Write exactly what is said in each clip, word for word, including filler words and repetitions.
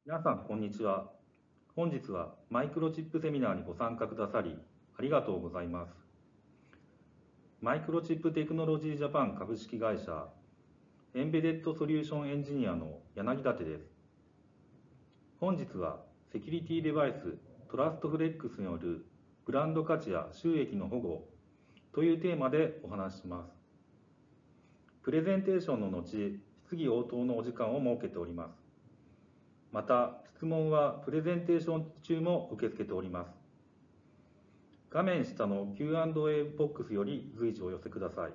皆さん、こんにちは。本日はマイクロチップセミナーにご参加くださり、ありがとうございます。マイクロチップテクノロジージャパン株式会社、エンベデッドソリューションエンジニアの柳立です。本日は、セキュリティデバイストラストフレックスによるブランド価値や収益の保護というテーマでお話しします。プレゼンテーションの後、質疑応答のお時間を設けております。また、質問はプレゼンテーション中も受け付けております。画面下の キューアンドエー ボックスより随時お寄せください。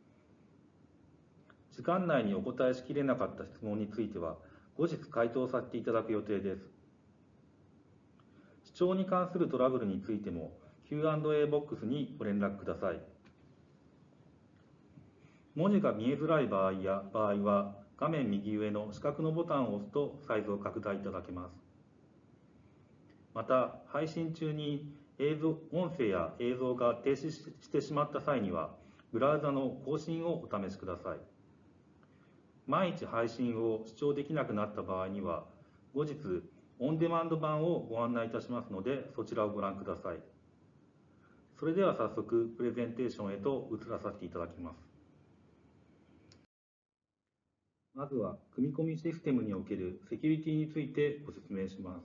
時間内にお答えしきれなかった質問については、後日回答させていただく予定です。視聴に関するトラブルについても キューアンドエー ボックスにご連絡ください。文字が見えづらい場合や場合は、画面右上の四角のボタンを押すとサイズを拡大いただけます。また、配信中に映像、音声や映像が停止してしまった際には、ブラウザの更新をお試しください。毎日配信を視聴できなくなった場合には、後日、オンデマンド版をご案内いたしますので、そちらをご覧ください。それでは早速、プレゼンテーションへと移らさせていただきます。まずは、組み込みシステムにおけるセキュリティについてご説明します。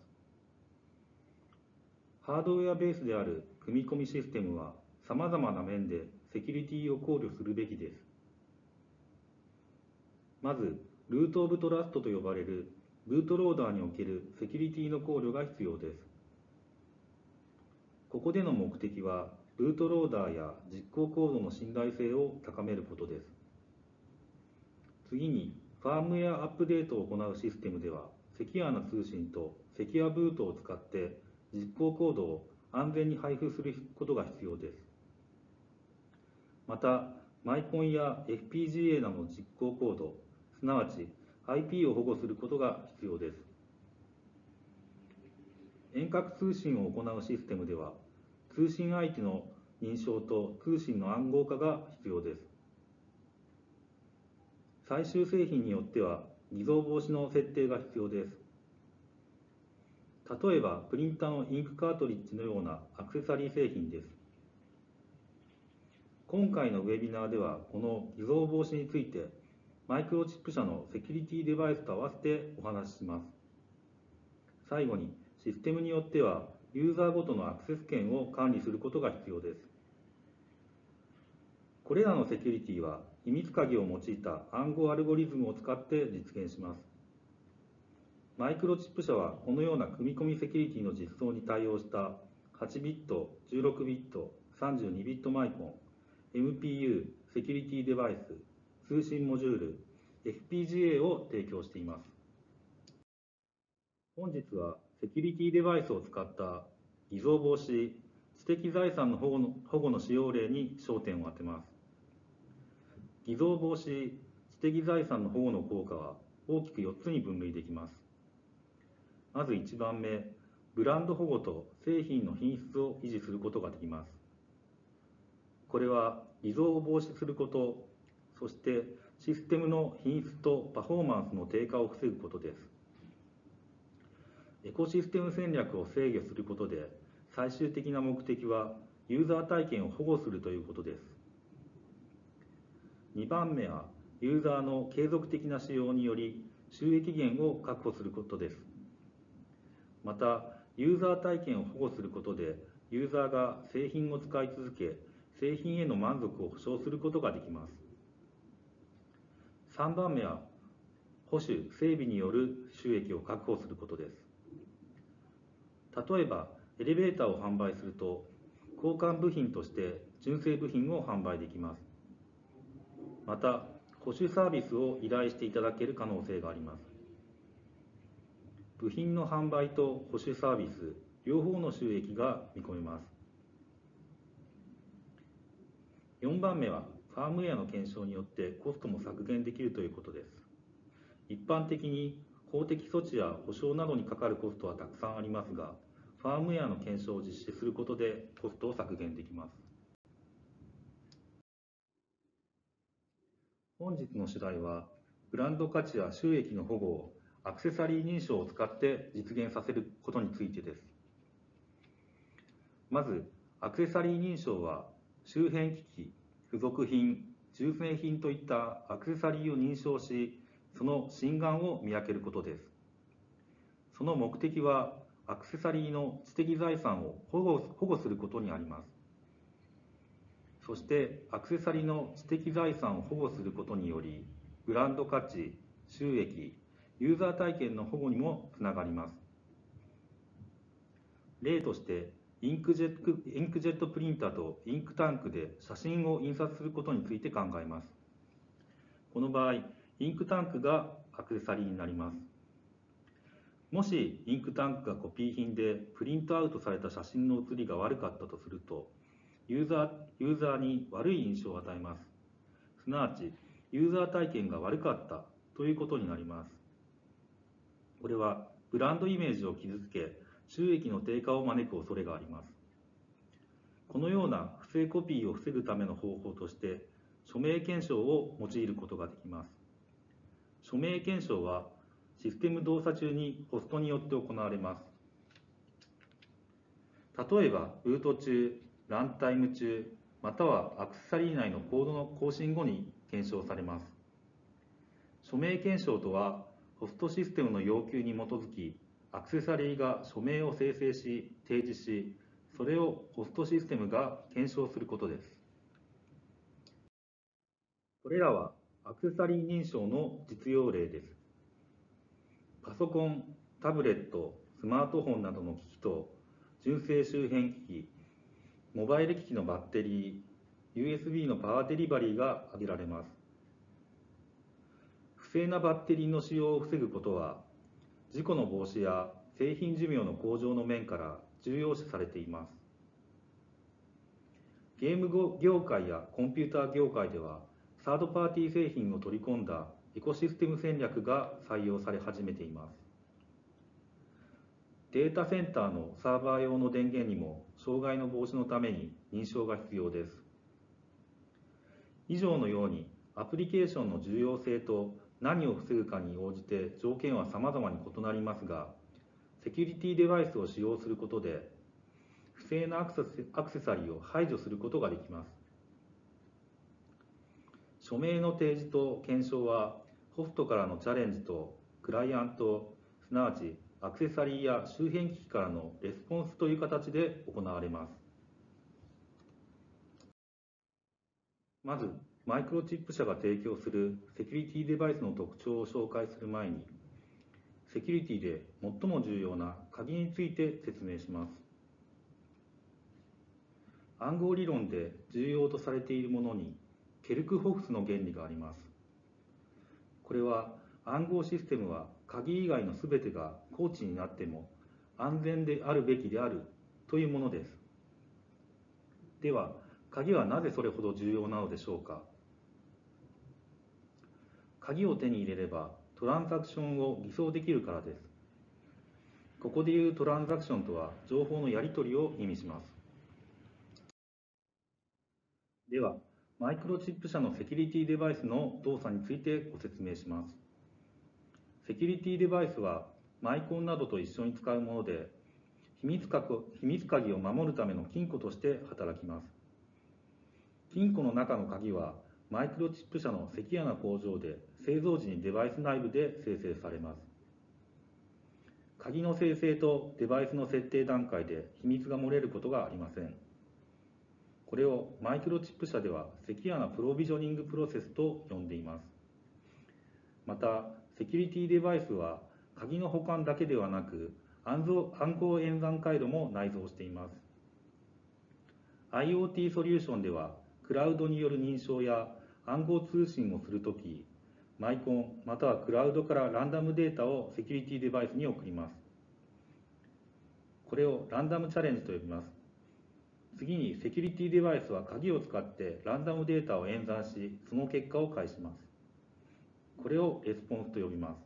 ハードウェアベースである組み込みシステムは、さまざまな面でセキュリティを考慮するべきです。まず、ルートオブトラストと呼ばれるブートローダーにおけるセキュリティの考慮が必要です。ここでの目的は、ブートローダーや実行コードの信頼性を高めることです。次に、ファームウェアアップデートを行うシステムでは、セキュアな通信とセキュアブートを使って実行コードを安全に配布することが必要です。また、マイコンや エフピージーエー などの実行コード、すなわち アイピー を保護することが必要です。遠隔通信を行うシステムでは、通信相手の認証と通信の暗号化が必要です。最終製品によっては、偽造防止の設定が必要です。例えば、プリンターのインクカートリッジのようなアクセサリー製品です。今回のウェビナーでは、この偽造防止について、マイクロチップ社のセキュリティデバイスと合わせてお話しします。最後に、システムによっては、ユーザーごとのアクセス権を管理することが必要です。これらのセキュリティは、秘密鍵を用いた暗号アルゴリズムを使って実現します。マイクロチップ社は、このような組み込みセキュリティの実装に対応したはちビット、じゅうろくビット、さんじゅうにビットマイコン、エムピーユー、セキュリティデバイス、通信モジュール、エフピージーエー を提供しています。本日は、セキュリティデバイスを使った偽造防止、知的財産の保護の保護の使用例に焦点を当てます。偽造防止、知的財産の保護の効果は大きくよっつに分類できます。まずいちばんめ、ブランド保護と製品の品質を維持することができます。これは偽造を防止すること、そしてシステムの品質とパフォーマンスの低下を防ぐことです。エコシステム戦略を制御することで、最終的な目的はユーザー体験を保護するということです。にばんめは、ユーザーの継続的な使用により収益源を確保することです。また、ユーザー体験を保護することで、ユーザーが製品を使い続け、製品への満足を保証することができます。さんばんめは、保守・整備による収益を確保することです。例えば、エレベーターを販売すると、交換部品として純正部品を販売できます。また、保守サービスを依頼していただける可能性があります。部品の販売と保守サービス、両方の収益が見込めます。よんばんめは、ファームウェアの検証によってコストも削減できるということです。一般的に法的措置や保証などにかかるコストはたくさんありますが、ファームウェアの検証を実施することでコストを削減できます。本日の主題は、ブランド価値や収益の保護をアクセサリー認証を使って実現させることについてです。まず、アクセサリー認証は周辺機器、付属品、純正品といったアクセサリーを認証し、その真贋を見分けることです。その目的は、アクセサリーの知的財産を保護、保護することにあります。そして、アクセサリーの知的財産を保護することにより、ブランド価値、収益、ユーザー体験の保護にもつながります。例として、インクジェット、インクジェットプリンターとインクタンクで写真を印刷することについて考えます。この場合、インクタンクがアクセサリーになります。もしインクタンクがコピー品でプリントアウトされた写真の写りが悪かったとすると、ユーザー、ユーザーに悪い印象を与えます。すなわち、ユーザー体験が悪かったということになります。これはブランドイメージを傷つけ、収益の低下を招く恐れがあります。このような不正コピーを防ぐための方法として、署名検証を用いることができます。署名検証は、システム動作中にホストによって行われます。例えば、ブート中、ランタイム中、またはアクセサリー内のコードの更新後に検証されます。署名検証とは、ホストシステムの要求に基づき、アクセサリーが署名を生成し、提示し、それをホストシステムが検証することです。これらはアクセサリー認証の実用例です。パソコン、タブレット、スマートフォンなどの機器と、純正周辺機器、モバイル機器のバッテリー、ユーエスビー のパワーデリバリーが挙げられます。不正なバッテリーの使用を防ぐことは、事故の防止や製品寿命の向上の面から重要視されています。ゲーム業界やコンピューター業界では、サードパーティー製品を取り込んだエコシステム戦略が採用され始めています。データセンターのサーバー用の電源にも障害の防止のために認証が必要です。以上のようにアプリケーションの重要性と何を防ぐかに応じて条件は様々に異なりますが、セキュリティデバイスを使用することで不正なアクセサリーを排除することができます。署名の提示と検証はホストからのチャレンジとクライアント、すなわちアクセサリーや周辺機器からのレスポンスという形で行われます。まず、マイクロチップ社が提供するセキュリティデバイスの特徴を紹介する前に、セキュリティで最も重要な鍵について説明します。暗号理論で重要とされているものに、ケルクホフスの原理があります。これは暗号システムは鍵以外のすべてがコーチになっても安全であるべきであるというものです。では、鍵はなぜそれほど重要なのでしょうか。鍵を手に入れればトランザクションを偽装できるからです。ここでいうトランザクションとは情報のやり取りを意味します。では、マイクロチップ社のセキュリティデバイスの動作についてご説明します。セキュリティデバイスはマイコンなどと一緒に使うもので、秘密鍵秘密鍵を守るための金庫として働きます。金庫の中の鍵はマイクロチップ社のセキュアな工場で製造時にデバイス内部で生成されます。鍵の生成とデバイスの設定段階で秘密が漏れることがありません。これをマイクロチップ社ではセキュアなプロビジョニングプロセスと呼んでいます。また、セキュリティデバイスは鍵の保管だけではなく暗号演算回路も内蔵しています。IoT ソリューションではクラウドによる認証や暗号通信をするとき、マイコンまたはクラウドからランダムデータをセキュリティデバイスに送ります。これをランダムチャレンジと呼びます。次にセキュリティデバイスは鍵を使ってランダムデータを演算し、その結果を返します。これをレスポンスと呼びます。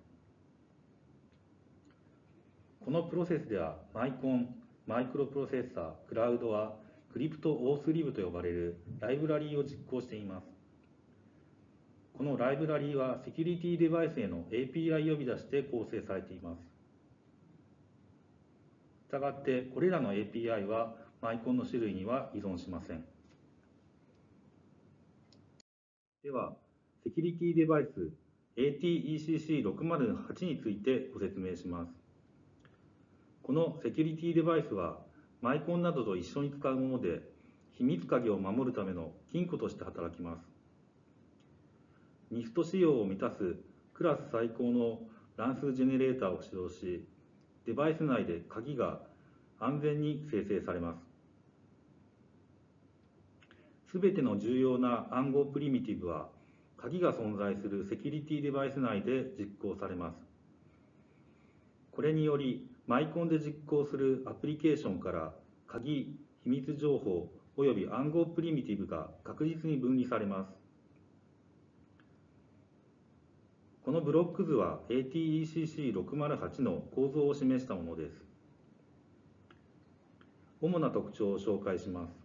このプロセスではマイコン、マイクロプロセッサー、クラウドはクリプトオースリブと呼ばれるライブラリーを実行しています。ここのライブラリーはセキュリティデバイスへの エーピーアイ 呼び出しで構成されています。したがって、これらの エーピーアイ はマイコンの種類には依存しません。では、セキュリティデバイス エーティーイーシーシーろくまるはち についてご説明します。このセキュリティデバイスは、マイコンなどと一緒に使うもので、秘密鍵を守るための金庫として働きます。ニスト仕様を満たすクラス最高の乱数ジェネレーターを使用し、デバイス内で鍵が安全に生成されます。すべての重要な暗号プリミティブは、鍵が存在するセキュリティデバイス内で実行されます。これにより、マイコンで実行するアプリケーションから鍵、秘密情報および暗号プリミティブが確実に分離されます。このブロック図は エーティーイーシーシーろくまるはち の構造を示したものです。主な特徴を紹介します。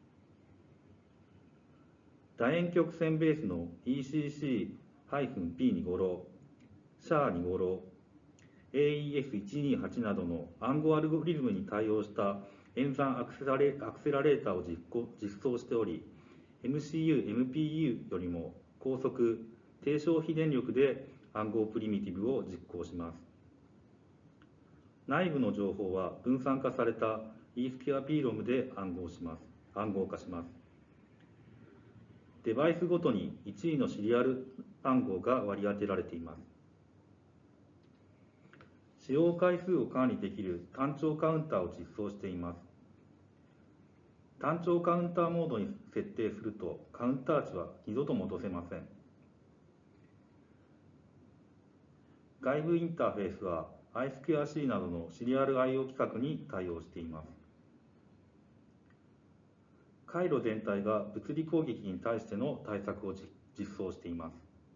楕円曲線ベースの イーシーシー ピー にごろ、シャー にごろ、エーイーエフいちにーはち などの暗号アルゴリズムに対応した演算アクセラレアクセラレーターを実行実装しており、エムシーユー、エムピーユー よりも高速、低消費電力で暗号プリミティブを実行します。内部の情報は分散化された イースキュアピーロム で暗号します。暗号化します。デバイスごとにいちいのシリアル暗号が割り当てられています。使用回数を管理できる単調カウンターを実装しています。単調カウンターモードに設定すると、カウンター値は二度と戻せません。外部インターフェースは アイスキュアシー などのシリアル アイオー 規格に対応しています。回路全体が物理攻撃に対しての対策を実装しています。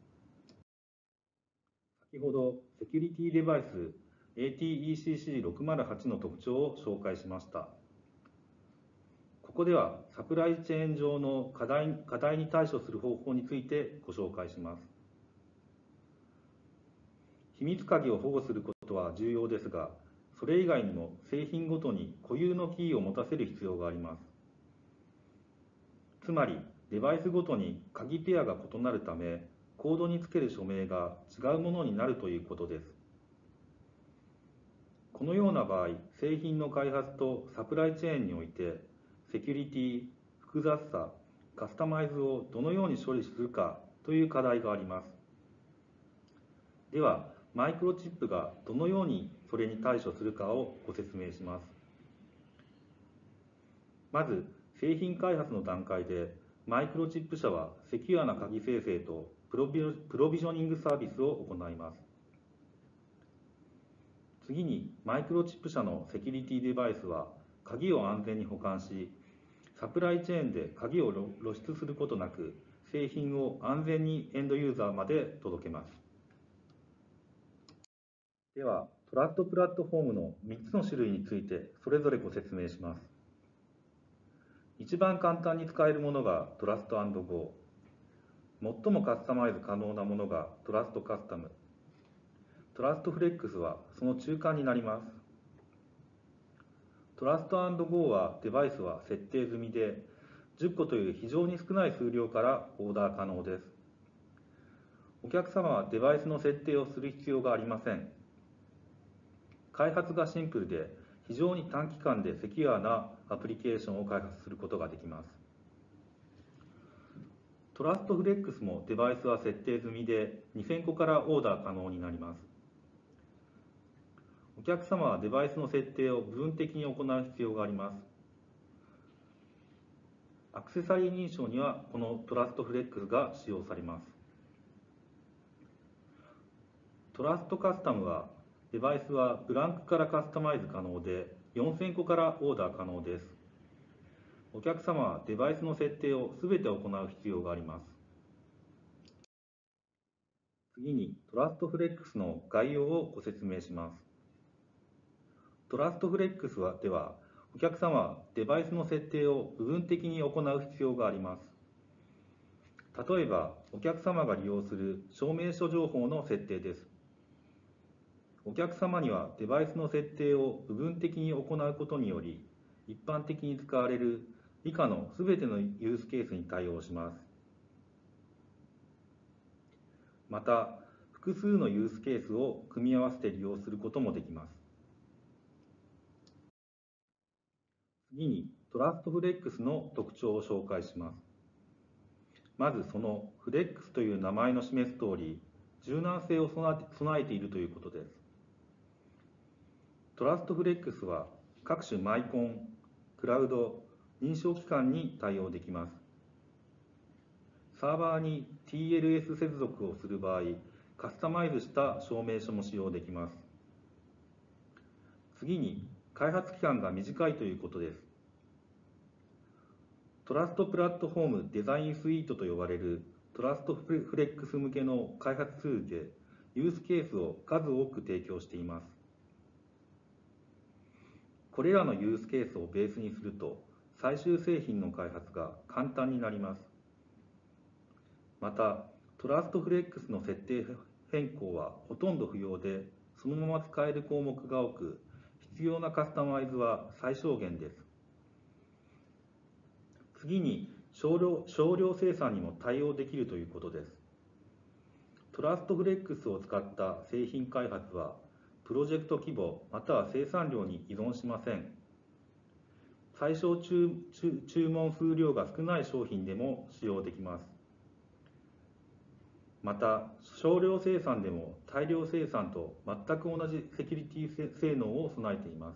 先ほど、セキュリティデバイス エーティーイーシーシーろくまるはち の特徴を紹介しました。ここでは、サプライチェーン上の課題、課題に対処する方法についてご紹介します。秘密鍵を保護することは重要ですが、それ以外にも製品ごとに固有のキーを持たせる必要があります。つまり、デバイスごとに鍵ペアが異なるため、コードにつける署名が違うものになるということです。このような場合、製品の開発とサプライチェーンにおいて、セキュリティ、複雑さ、カスタマイズをどのように処理するかという課題があります。では、マイクロチップがどのようにそれに対処するかをご説明します。まず、製品開発の段階で、マイクロチップ社はセキュアな鍵生成とプロビジョニングサービスを行います。次に、マイクロチップ社のセキュリティデバイスは鍵を安全に保管し、サプライチェーンで鍵を露出することなく、製品を安全にエンドユーザーまで届けます。では、トラストプラットフォームのみっつの種類についてそれぞれご説明します。一番簡単に使えるものがトラスト&ゴー。最もカスタマイズ可能なものがトラストカスタム。トラストフレックスはその中間になります。トラスト&ゴーはデバイスは設定済みで、じゅっこという非常に少ない数量からオーダー可能です。お客様はデバイスの設定をする必要がありません。開発がシンプルで、非常に短期間でセキュアなアプリケーションを開発することができます。トラストフレックスもデバイスは設定済みでにせんこからオーダー可能になります。お客様はデバイスの設定を部分的に行う必要があります。アクセサリー認証にはこのトラストフレックスが使用されます。トラストカスタムはデバイスはブランクからカスタマイズ可能でよんせんこからオーダー可能です。お客様はデバイスの設定をすべて行う必要があります。次にトラストフレックスの概要をご説明します。トラストフレックスはでは、お客様はデバイスの設定を部分的に行う必要があります。 例えば、お客様が利用する証明書情報の設定です。お客様にはデバイスの設定を部分的に行うことにより、一般的に使われる以下のすべてのユースケースに対応します。また、複数のユースケースを組み合わせて利用することもできます。次に、トラストフレックスの特徴を紹介します。まず、そのフレックスという名前の示す通り、柔軟性を備えているということです。トラストフレックスは各種マイコン、クラウド、認証機関に対応できます。サーバーに ティーエルエス 接続をする場合、カスタマイズした証明書も使用できます。次に、開発期間が短いということです。トラストプラットフォームデザインスイートと呼ばれるトラストフレックス向けの開発ツールでユースケースを数多く提供しています。これらのユースケースをベースにすると最終製品の開発が簡単になります。また、トラストフレックスの設定変更はほとんど不要で、そのまま使える項目が多く、必要なカスタマイズは最小限です。次に少量、少量生産にも対応できるということです。トラストフレックスを使った製品開発は、プロジェクト規模または生産量に依存しません。最小 注, 注, 注文数量が少ない商品でも使用できます。また、少量生産でも大量生産と全く同じセキュリティ性能を備えています。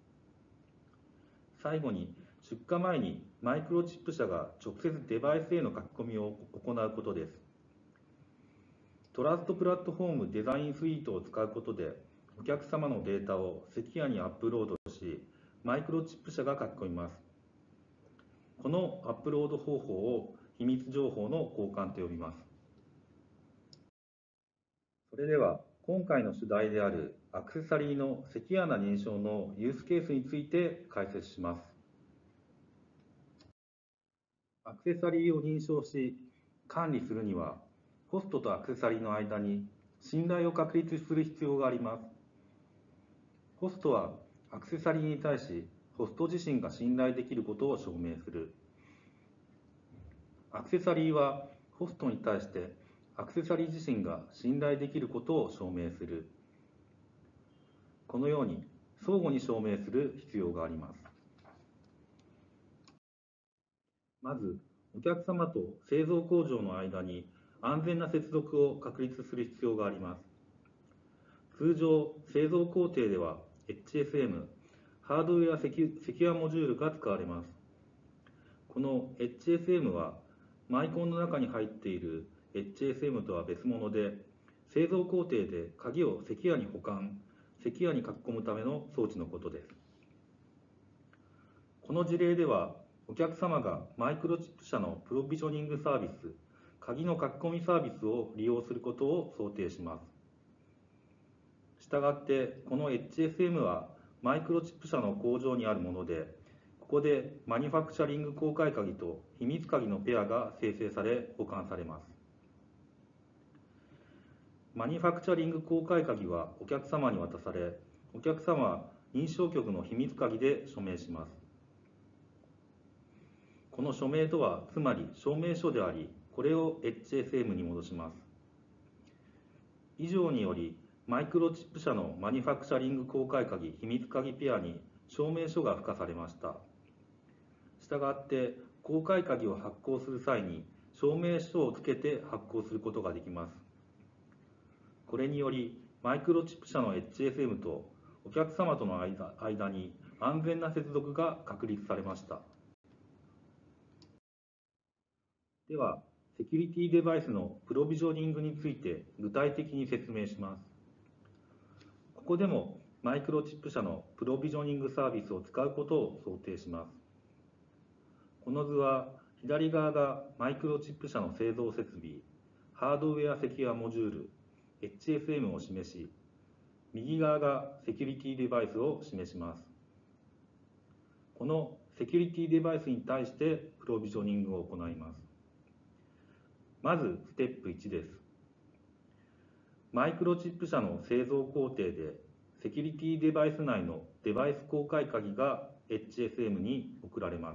最後に、出荷前にマイクロチップ社が直接デバイスへの書き込みを行うことです。トラストプラットフォームデザインスイートを使うことで、お客様のデータをセキュアにアップロードし、マイクロチップ社が書き込みます。このアップロード方法を秘密情報の交換と呼びます。それでは、今回の主題であるアクセサリーのセキュアな認証のユースケースについて解説します。アクセサリーを認証し、管理するには、ホストとアクセサリーの間に信頼を確立する必要があります。ホストはアクセサリーに対し、ホスト自身が信頼できることを証明する。アクセサリーはホストに対してアクセサリー自身が信頼できることを証明する。このように相互に証明する必要があります。まず、お客様と製造工場の間に安全な接続を確立する必要があります。通常、製造工程では エイチエスエム、ハードウェアセキュ、セキュアモジュールが使われます。この エイチエスエム はマイコンの中に入っている エイチエスエム とは別物で、製造工程で鍵をセキュアに保管、セキュアに書き込むための装置のことです。この事例では、お客様がマイクロチップ社のプロビジョニングサービス、鍵の書き込みサービスを利用することを想定します。したがって、この エイチエスエム はマイクロチップ社の工場にあるもので、ここでマニファクチャリング公開鍵と秘密鍵のペアが生成され保管されます。マニファクチャリング公開鍵はお客様に渡され、お客様は認証局の秘密鍵で署名します。この署名とはつまり証明書であり、これを エイチエスエム に戻します。以上により、マイクロチップ社のマニファクチャリング公開鍵秘密鍵ペアに証明書が付加されました。したがって、公開鍵を発行する際に証明書をつけて発行することができます。これにより、マイクロチップ社の エイチエスエム とお客様との 間, 間に安全な接続が確立されました。では、セキュリティデバイスのプロビジョニングについて具体的に説明します。ここでもマイクロチップ社のプロビジョニングサービスを使うことを想定します。この図は左側がマイクロチップ社の製造設備、ハードウェアセキュアモジュール、エイチエスエム を示し、右側がセキュリティデバイスを示します。このセキュリティデバイスに対してプロビジョニングを行います。 まずステップいちです。マイクロチップ社の製造工程でセキュリティデバイス内のデバイス公開鍵が エイチエスエム に送られます。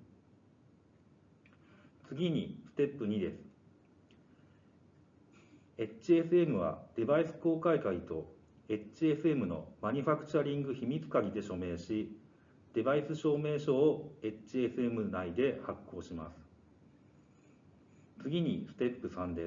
次にステップにです。エイチエスエム はデバイス公開鍵と エイチエスエム のマニファクチャリング秘密鍵で署名し、デバイス証明書を エイチエスエム 内で発行します。次にステップさんです。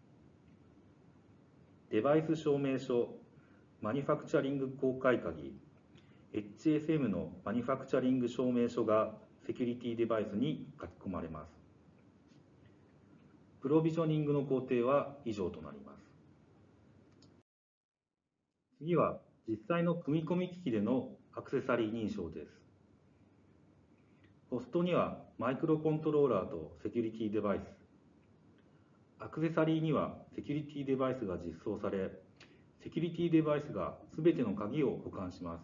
デバイス証明書、マニファクチャリング公開鍵、エイチエスエム のマニファクチャリング証明書がセキュリティデバイスに書き込まれます。プロビジョニングの工程は以上となります。次は実際の組み込み機器でのアクセサリー認証です。ホストにはマイクロコントローラーとセキュリティデバイス、アクセサリーにはセキュリティデバイスが実装され、セキュリティデバイスがすべての鍵を保管します。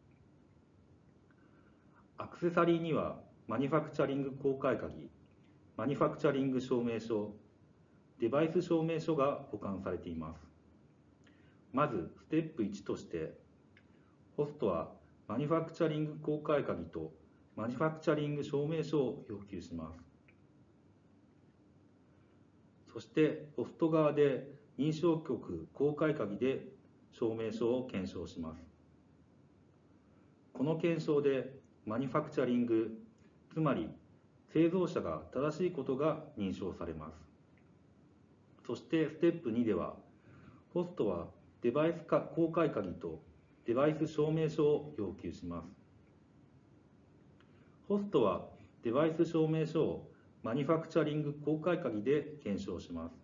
アクセサリーにはマニファクチャリング公開鍵、マニファクチャリング証明書、デバイス証明書が保管されています。まずステップいちとして、ホストはマニファクチャリング公開鍵とマニファクチャリング証明書を要求します。そしてホスト側で認証局公開鍵で証明書を検証します。この検証でマニファクチャリング、つまり製造者が正しいことが認証されます。そしてステップにでは、ホストはデバイス公開鍵とデバイス証明書を要求します。ホストはデバイス証明書をマニファクチャリング公開鍵で検証します。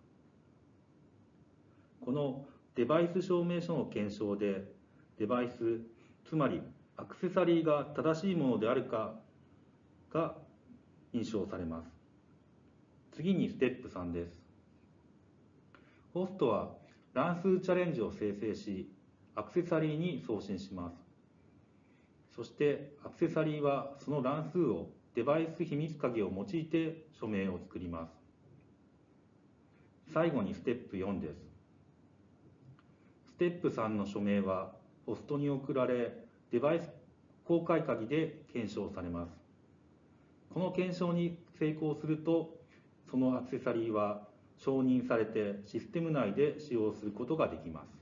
このデバイス証明書の検証で、デバイス、つまりアクセサリーが正しいものであるかが認証されます。次にステップさんです。ホストは乱数チャレンジを生成し、アクセサリーに送信します。そしてアクセサリーはその乱数をデバイス秘密鍵を用いて署名を作ります。最後にステップよんです。ステップさんの署名はホストに送られ、デバイス公開鍵で検証されます。この検証に成功すると、そのアクセサリーは承認されてシステム内で使用することができます。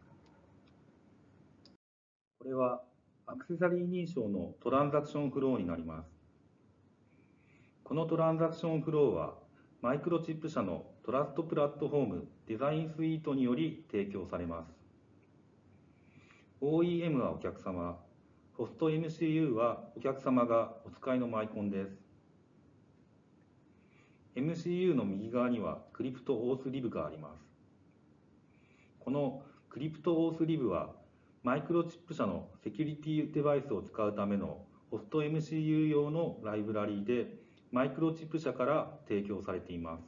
これはアクセサリー認証のトランザクションフローになります。このトランザクションフローはマイクロチップ社のトラストプラットフォームデザインスイートにより提供されます。オーイーエム はお客様、ホスト エムシーユー はお客様がお使いのマイコンです。エムシーユー の右側にはクリプトオースリブがあります。このクリプトオースリブはマイクロチップ社のセキュリティデバイスを使うためのホスト エムシーユー 用のライブラリーでマイクロチップ社から提供されています。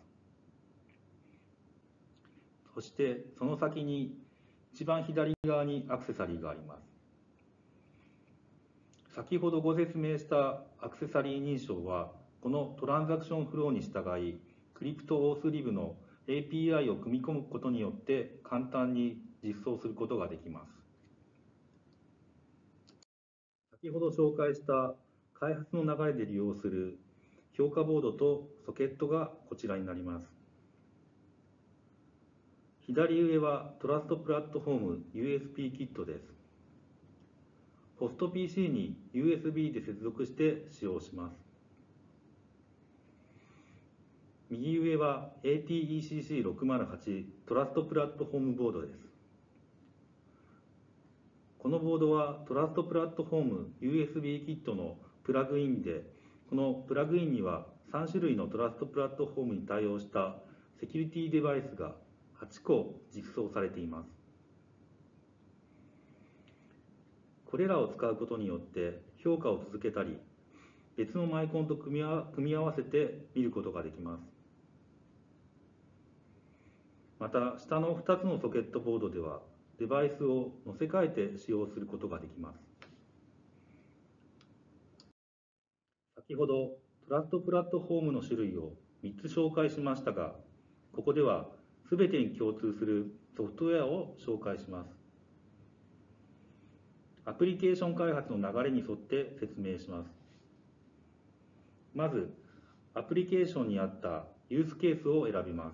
そしてその先に一番左側にアクセサリーがあります。先ほどご説明したアクセサリー認証はこのトランザクションフローに従い、クリプトオースリブの エーピーアイ を組み込むことによって簡単に実装することができます。先ほど紹介した開発の流れで利用する評価ボードとソケットがこちらになります。左上はトラストプラットフォーム ユーエスビー キットです。ホスト ピーシー に ユーエスビー で接続して使用します。右上は エーティーイーシーシーろくまるはち トラストプラットフォームボードです。このボードはトラストプラットフォーム ユーエスビー キットのプラグインで、このプラグインにはさん種類のトラストプラットフォームに対応したセキュリティデバイスがはちこ実装されています。これらを使うことによって評価を続けたり、別のマイコンと組み合わ組み合わせて見ることができます。また、下のふたつのソケットボードでは、デバイスを載せ替えて使用することができます。先ほど、トラストプラットフォームの種類をみっつ紹介しましたが、 ここではすべてに共通するソフトウェアを紹介します。アプリケーション開発の流れに沿って説明します。まず、アプリケーションに合ったユースケースを選びます。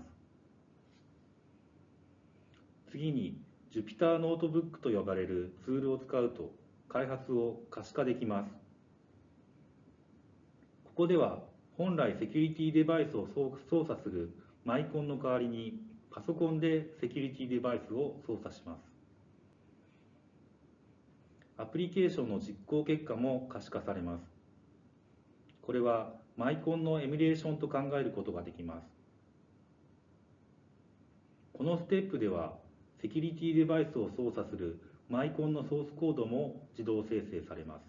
次に、Jupyter ノートブックと呼ばれるツールを使うと開発を可視化できます。ここでは本来セキュリティデバイスを操作するマイコンの代わりにパソコンでセキュリティデバイスを操作します。アプリケーションの実行結果も可視化されます。これはマイコンのエミュレーションと考えることができます。このステップではセキュリティデバイスを操作するマイコンのソースコードも自動生成されます。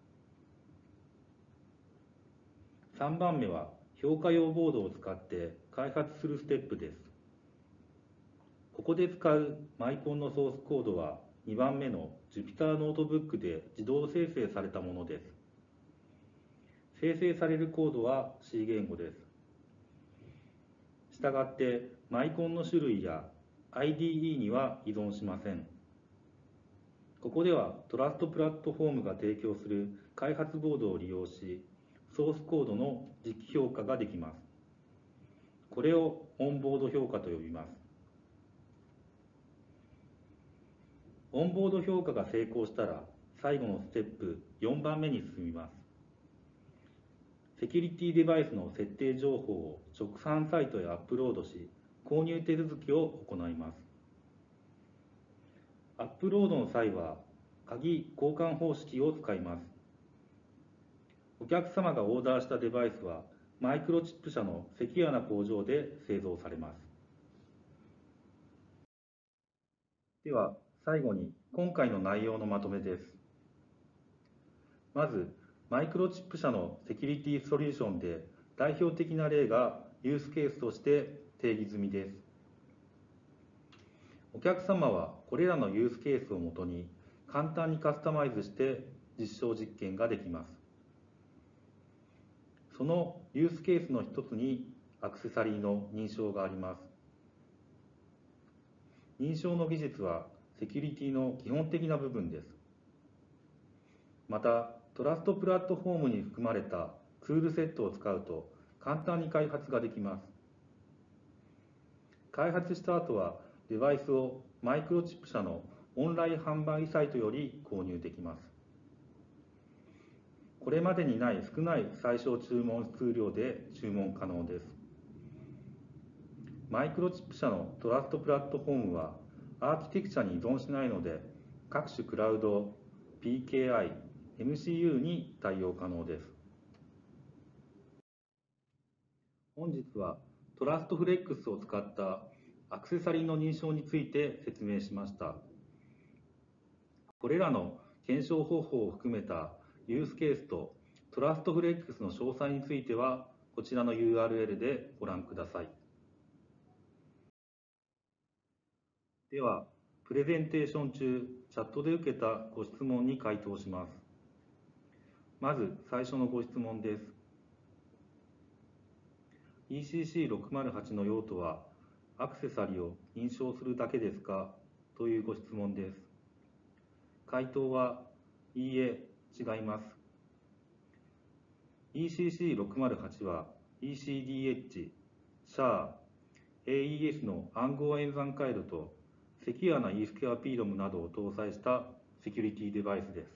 さんばんめは評価用ボードを使って開発するステップです。ここで使うマイコンのソースコードはにばんめの Jupyter ノートブックで自動生成されたものです。生成されるコードは C 言語です。したがってマイコンの種類や アイディーイー には依存しません。ここではトラストプラットフォームが提供する開発ボードを利用し、ソースコードの実機評価ができます。これをオンボード評価と呼びます。オンボード評価が成功したら、最後のステップよんばんめに進みます。セキュリティデバイスの設定情報を直販サイトへアップロードし、購入手続きを行います。アップロードの際は、鍵交換方式を使います。お客様がオーダーしたデバイスは、マイクロチップ社のセキュアな工場で製造されます。では、最後に今回の内容のまとめです。まず、マイクロチップ社のセキュリティソリューションで代表的な例がユースケースとして定義済みです。お客様はこれらのユースケースをもとに簡単にカスタマイズして実証実験ができます。そのユースケースの一つにアクセサリーの認証があります。認証の技術はセキュリティの基本的な部分です。また、トラストプラットフォームに含まれたツールセットを使うと簡単に開発ができます。開発した後はデバイスをマイクロチップ社のオンライン販売サイトより購入できます。これまでにない少ない最小注文数量で注文可能です。マイクロチップ社のトラストプラットフォームはアーキテクチャに依存しないので、各種クラウド、ピーケーアイ、エムシーユー に対応可能です。本日はトラストフレックスを使ったアクセサリーの認証について説明しました。これらの検証方法を含めたユースケースとトラストフレックスの詳細については、こちらの ユーアールエル でご覧ください。では、プレゼンテーション中、チャットで受けたご質問に回答します。まず最初のご質問です。イーシーシーろくまるはち の用途は、アクセサリーを認証するだけですかというご質問です。回答は、いいえ、違います。イーシーシーろくまるはち は イーシーディーエイチ、シャー、エーイーエス の暗号演算回路とセキュアな イースケアピーロムなどを搭載したセキュリティデバイスです。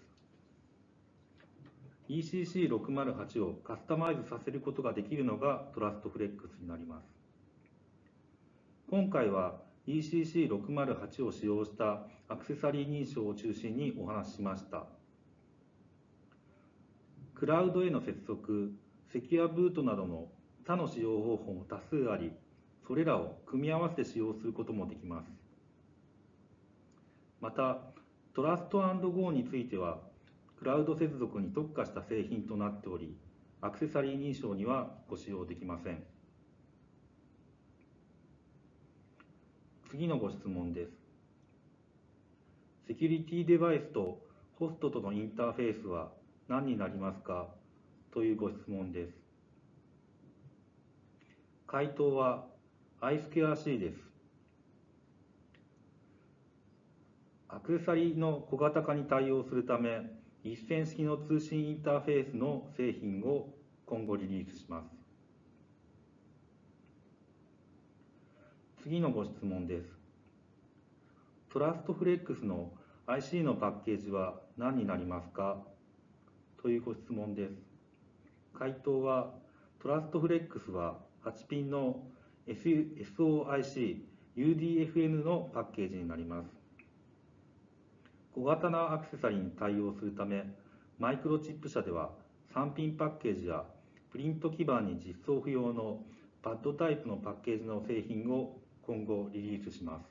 イーシーシーろくまるはち をカスタマイズさせることができるのがトラストフレックスになります。今回は イーシーシーろくまるはち を使用したアクセサリー認証を中心にお話ししました。クラウドへの接続、セキュアブートなどの他の使用方法も多数あり、それらを組み合わせて使用することもできます。また、トラスト&ゴーについては、クラウド接続に特化した製品となっており、アクセサリー認証にはご使用できません。次のご質問です。セキュリティデバイスとホストとのインターフェースは何になりますかというご質問です。回答は、 アイスケア C です。アクセサリーの小型化に対応するため、一線式の通信インターフェースの製品を今後リリースします。次のご質問です。トラストフレックスの アイシー のパッケージは何になりますかというご質問です。回答は、トラストフレックスははちピンの エスオーアイシー、ユーディーエフエヌ のパッケージになります。小型なアクセサリーに対応するため、マイクロチップ社ではさんピンパッケージやプリント基板に実装不要のパッドタイプのパッケージの製品を今後リリースします。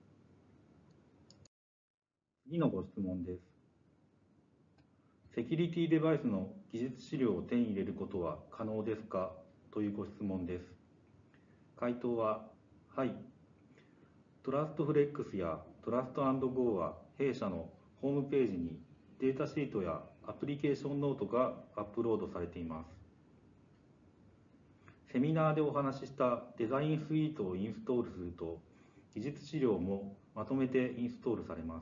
次のご質問です。セキュリティデバイスの技術資料を手に入れることは可能ですかというご質問です。回答は、はい。トラストフレックスやトラスト&ゴーは弊社のホームページにデータシートやアプリケーションノートがアップロードされています。セミナーでお話ししたデザインスイートをインストールすると、技術資料もまとめてインストールされます。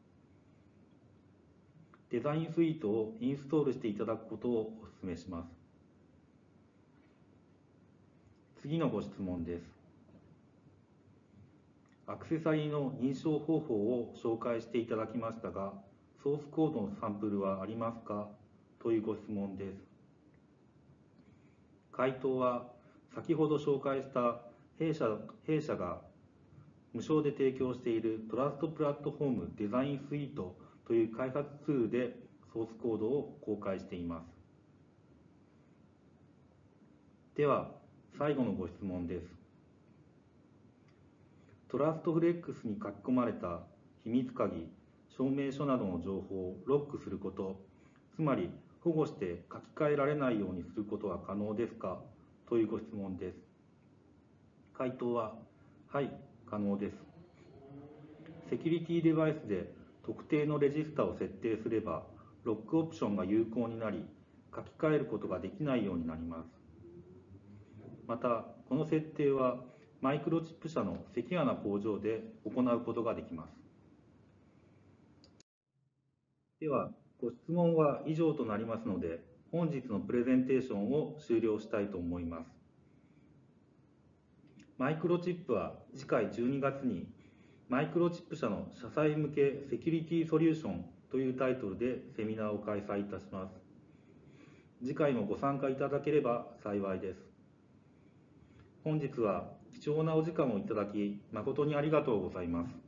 デザインスイートをインストールしていただくことをお勧めします。次のご質問です。アクセサリーの認証方法を紹介していただきましたが、ソースコードのサンプルはありますかというご質問です。回答は、先ほど紹介した弊社、弊社が無償で提供しているトラストプラットフォームデザインスイートという開発ツールでソースコードを公開しています。では、最後のご質問です。トラストフレックスに書き込まれた秘密鍵、証明書などの情報をロックすること、つまり保護して書き換えられないようにすることは可能ですかというご質問です。回答は、はい、可能です。セキュリティデバイスで特定のレジスタを設定すれば、ロックオプションが有効になり、書き換えることができないようになります。また、この設定はマイクロチップ社のセキュアな工場で行うことができます。では、ご質問は以上となりますので、本日のプレゼンテーションを終了したいと思います。マイクロチップは次回じゅうにがつにマイクロチップ社の社債向けセキュリティソリューションというタイトルでセミナーを開催いたします。次回もご参加いただければ幸いです。本日は貴重なお時間をいただき誠にありがとうございます。